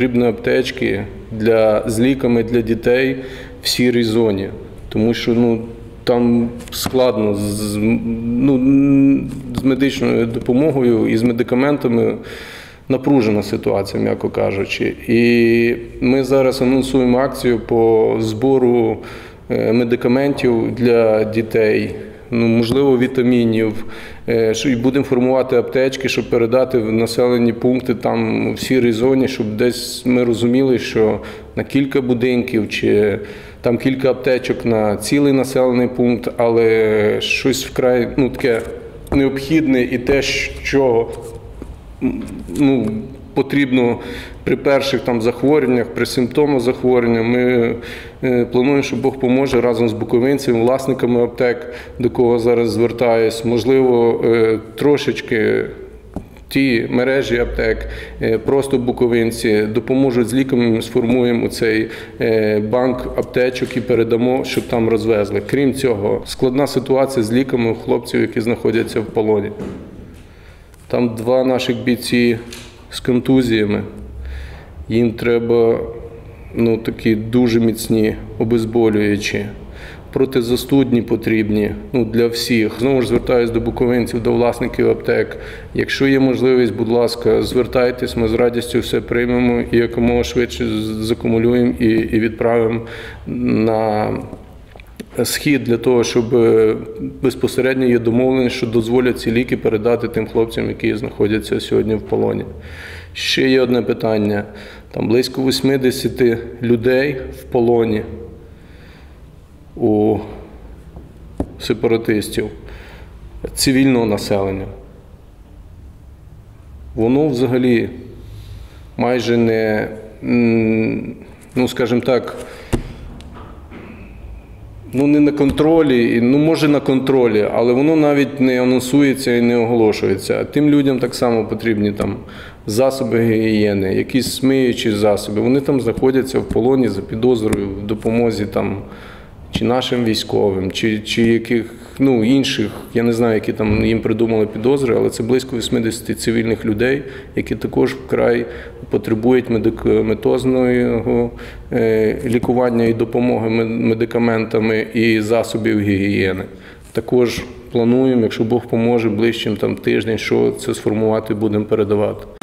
потрібні аптечки з ліками для дітей в сірій зоні. Тому що там складно з медичною допомогою і з медикаментами, напружена ситуація, м'яко кажучи. І ми зараз анонсуємо акцію по збору медикаментів для дітей, можливо, вітамінів. І будемо формувати аптечки, щоб передати в населені пункти там в сірій зоні, щоб десь ми розуміли, що на кілька будинків чи там кілька аптечок на цілий населений пункт, але щось вкрай таке необхідне і те, що потрібно при перших захворюваннях, при симптомах захворювання. Ми плануємо, що Бог поможе разом з буковинцями, власниками аптек, до кого зараз звертаюсь. Можливо, трошечки ті мережі аптек, просто буковинці допоможуть з ліками, ми сформуємо цей банк аптечок і передамо, щоб там розвезли. Крім цього, складна ситуація з ліками у хлопців, які знаходяться в полоні. Там 2 наших бійці з контузіями. Їм треба такі дуже міцні обезболюючі, протизастудні потрібні для всіх. Знову ж звертаюся до буковинців, до власників аптек. Якщо є можливість, будь ласка, звертайтесь, ми з радістю все приймемо і якомога швидше закумулюємо і відправимо на Схід для того, щоб безпосередньо є домовленість, що дозволять ці ліки передати тим хлопцям, які знаходяться сьогодні в полоні. Ще є одне питання. Там близько 80 людей в полоні у сепаратистів, цивільного населення. Воно взагалі майже не, скажімо так, не на контролі, може на контролі, але воно навіть не анонсується і не оголошується. Тим людям так само потрібні засоби гігієни, якісь смиючі засоби. Вони там знаходяться в полоні за підозрою в допомозі чи нашим військовим, чи яких інших, я не знаю, які там їм придумали підозри, але це близько 80 цивільних людей, які також вкрай потребують медикаментозного лікування і допомоги медикаментами і засобів гігієни. Також плануємо, якщо Бог поможе, ближчим тиждень, що це сформувати, будемо передавати.